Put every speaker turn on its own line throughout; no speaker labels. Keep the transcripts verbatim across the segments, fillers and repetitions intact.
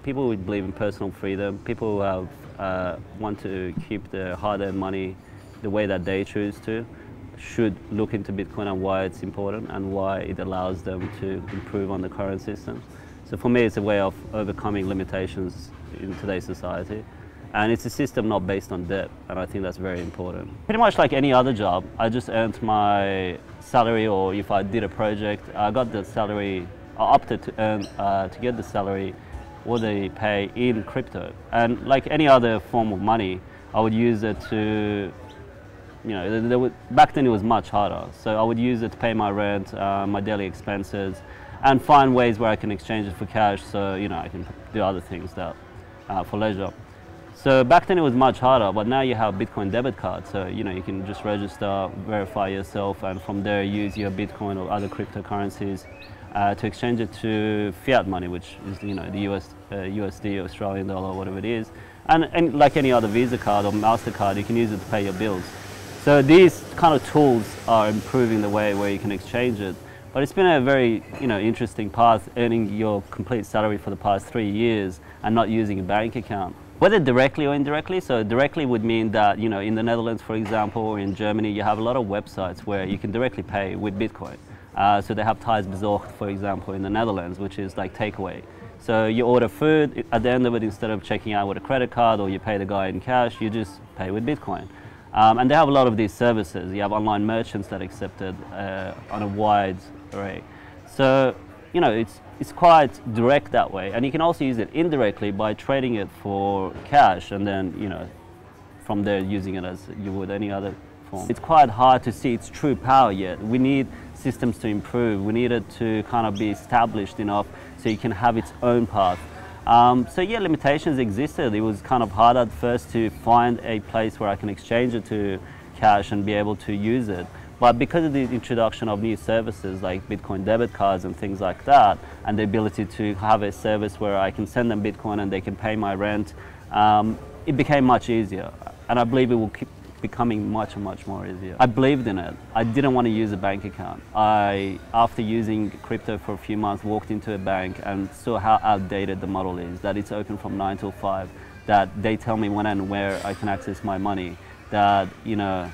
people who believe in personal freedom, people who have, uh, want to keep their hard-earned money the way that they choose to, should look into Bitcoin and why it's important and why it allows them to improve on the current systems. So for me, it's a way of overcoming limitations in today's society. And it's a system not based on debt, and I think that's very important. Pretty much like any other job, I just earned my salary, or if I did a project, I got the salary, I opted to earn, uh, to get the salary what they pay in crypto. And like any other form of money, I would use it to, you know, there would, back then it was much harder. So I would use it to pay my rent, uh, my daily expenses, and find ways where I can exchange it for cash, so you know I can do other things that, uh, for leisure. So back then it was much harder, but now you have Bitcoin debit card, so you know you can just register, verify yourself, and from there use your Bitcoin or other cryptocurrencies uh, to exchange it to fiat money, which is you know the U S, uh, U S D, Australian dollar, whatever it is. And, and like any other Visa card or MasterCard, you can use it to pay your bills. So these kind of tools are improving the way where you can exchange it. But it's been a very you know, interesting path, earning your complete salary for the past three years and not using a bank account. Whether directly or indirectly, so directly would mean that you know, in the Netherlands, for example, or in Germany, you have a lot of websites where you can directly pay with Bitcoin. Uh, so they have Thijs Bezorgd, for example, in the Netherlands, which is like takeaway. So you order food, at the end of it, instead of checking out with a credit card or you pay the guy in cash, you just pay with Bitcoin. Um, and they have a lot of these services. You have online merchants that accept it uh, on a wide array. So, you know, it's, it's quite direct that way. And you can also use it indirectly by trading it for cash and then, you know, from there using it as you would any other form. It's quite hard to see its true power yet. We need systems to improve. We need it to kind of be established enough so you can have its own path. Um, so yeah, limitations existed. It was kind of hard at first to find a place where I can exchange it to cash and be able to use it. But because of the introduction of new services like Bitcoin debit cards and things like that, and the ability to have a service where I can send them Bitcoin and they can pay my rent, um, it became much easier. And I believe it will keep becoming much, much more easier. I believed in it. I didn't want to use a bank account. I, after using crypto for a few months, walked into a bank and saw how outdated the model is, that it's open from nine till five, that they tell me when and where I can access my money, that, you know,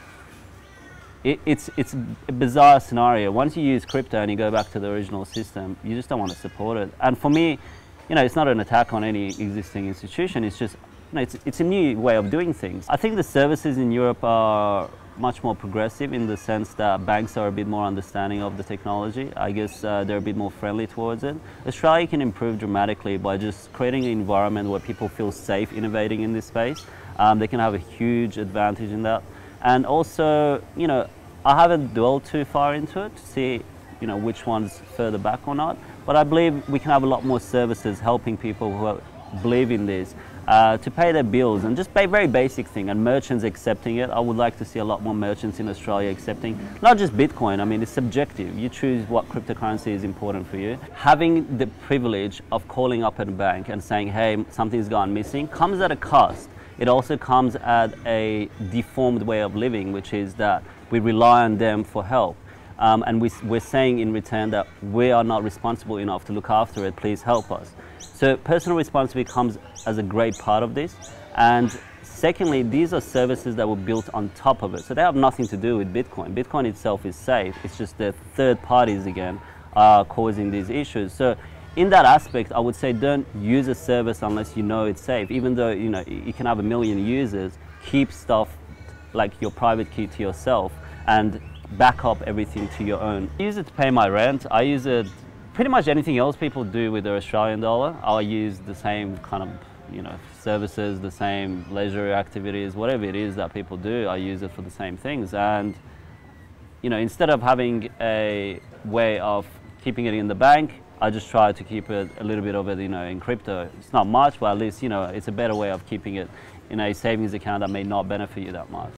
It, it's, it's a bizarre scenario. Once you use crypto and you go back to the original system, you just don't want to support it. And for me, you know, it's not an attack on any existing institution. It's just, you know, it's, it's a new way of doing things. I think the services in Europe are much more progressive in the sense that banks are a bit more understanding of the technology. I guess uh, they're a bit more friendly towards it. Australia can improve dramatically by just creating an environment where people feel safe innovating in this space. Um, they can have a huge advantage in that. And also, you know, I haven't dwelled too far into it to see, you know, which one's further back or not. But I believe we can have a lot more services helping people who believe in this uh, to pay their bills and just pay very basic thing. And merchants accepting it. I would like to see a lot more merchants in Australia accepting, not just Bitcoin. I mean, it's subjective. You choose what cryptocurrency is important for you. Having the privilege of calling up at a bank and saying, hey, something's gone missing, comes at a cost. It also comes at a deformed way of living, which is that we rely on them for help. Um, and we, we're saying in return that we are not responsible enough to look after it, please help us. So personal responsibility comes as a great part of this. And secondly, these are services that were built on top of it. So they have nothing to do with Bitcoin. Bitcoin itself is safe. It's just the third parties, again, are causing these issues. So in that aspect, I would say don't use a service unless you know it's safe. Even though you know you can have a million users, keep stuff like your private key to yourself and back up everything to your own. I use it to pay my rent. I use it pretty much anything else people do with their Australian dollar. I'll use the same kind of you know services, the same leisure activities, whatever it is that people do. I use it for the same things. And you know instead of having a way of keeping it in the bank, I just try to keep it a little bit of it, you know, in crypto. It's not much, but at least, you know, it's a better way of keeping it in a savings account that may not benefit you that much.